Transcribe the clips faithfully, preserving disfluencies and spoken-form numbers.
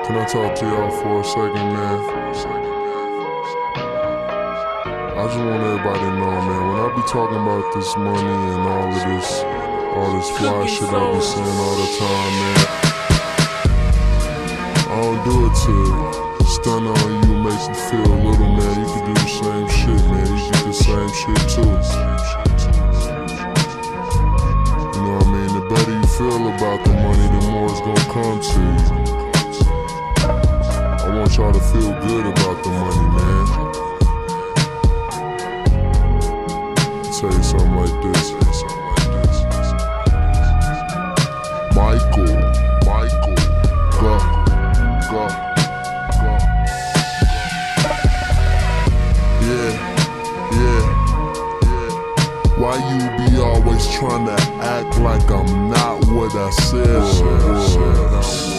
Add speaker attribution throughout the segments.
Speaker 1: Can I talk to y'all for a second, man? I just want everybody to know, man, when I be talking about this money and all of this, all this fly shit I be saying all the time, man, I don't do it to stun on you, make you feel little, man. You can do the same shit, man. You get the same shit too. You know what I mean? The better you feel about the money, the more it's gonna come to you. I want y'all to feel good about the money, man. I'll tell you something like this. Michael, Michael, go, go, go. Yeah, yeah, yeah. Why you be always trying to act like I'm not what I said?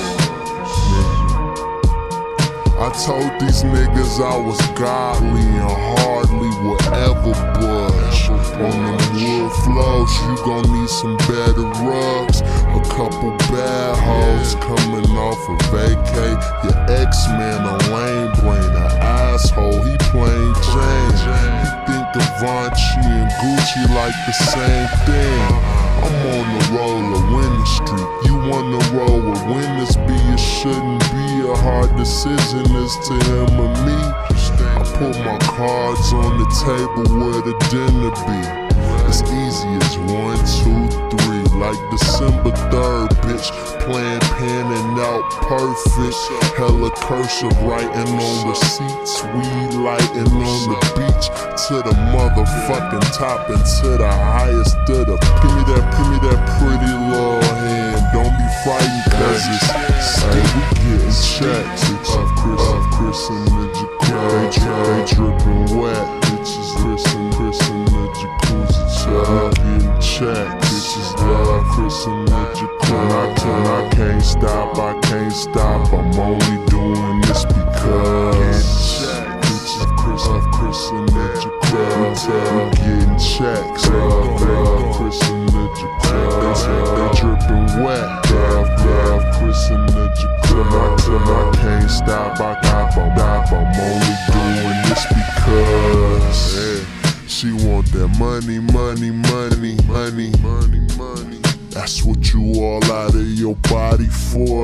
Speaker 1: I told these niggas I was godly and hardly would ever budge. On them wood floors, you gon' need some better rugs. A couple bad hoes coming off a vacay. Your ex-man a lame brain, an asshole, he plain Jane. He think Givenchy and Gucci like the same thing. I'm on the roll of winning streak. You on the roll with winners be, it shouldn't be a hard decision as to him or me. I put my cards on the table where the dinner be. As easy as one, two, three, like December third, bitch. Playing, panning out perfect. Hella cursive writing on receipts. Weed lighting on the beach. To the motherfucking top and to the highest of the. Give me that, give me that pretty little hand. Don't be frightened, cause it's still we getting checks. Of Chris, of Chris and the jacuzzi. They drippin' wet. Bitches listen, Chris and the jacuzzi. Check, getting checked. Bitches love Chris and the jacuzzi. I can't, I can't stop, I can't stop. I'm only doing this because bitches of Chris, of Chris and the jacuzzi. Getting checks. Love, love Chris and the jacuzzi. They drippin' wet. Love, love Chris and the jacuzzi. I can't stop, I can't stop. I'm only doing this because yeah. She want that money, money, money, money, money, money. That's what you all out of your body for.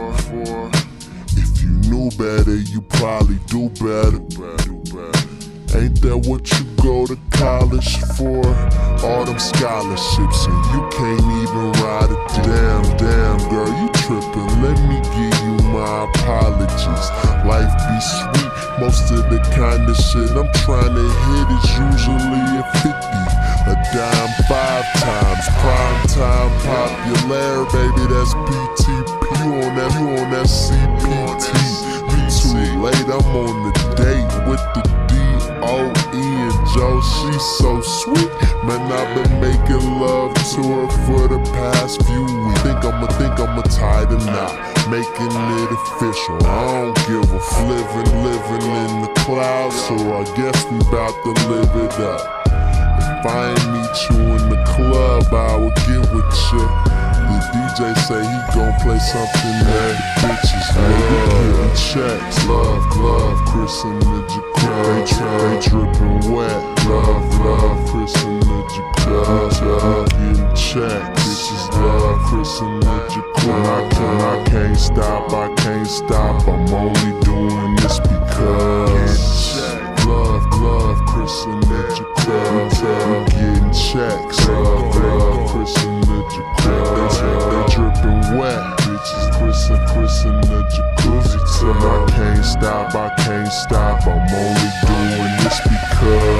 Speaker 1: If you knew better, you probably do better. Ain't that what you go to college for? All them scholarships and you can't even ride it. Damn, damn, girl, you trippin'. Let me give you my apologies. Life be sweet, most of the kind of shit I'm trying to hit is usually a fifty. A dime five times, prime time popular, baby, that's B T P. You on that, you on that C P T. Me too late, I'm on the date with the D O E and Joe, she's so sweet. Man, I've been making love to her for the past few weeks. Think I'ma, think I'ma tie the knot, making it official. I don't give a living, living in the clouds, so I guess we bout to live it up. If I ain't meet you in the club, I will get with you. The D J say he gon' play something that the bitches love. Getting checks, love, love, Chris and the jacuzzi. They drippin' wet, love, love, Chris and the jacuzzi. Getting checks, bitches love, Chris and the jacuzzi. I can't, I can't stop, I can't stop. I'm only doing this because love, love, Chris and the jacuzzi. Getting checks, love, love, Chris and the jacuzzi. They drippin' wet, bitches, Chris and Chris and the jacuzzi. So I can't stop, I can't stop. I'm only doing this because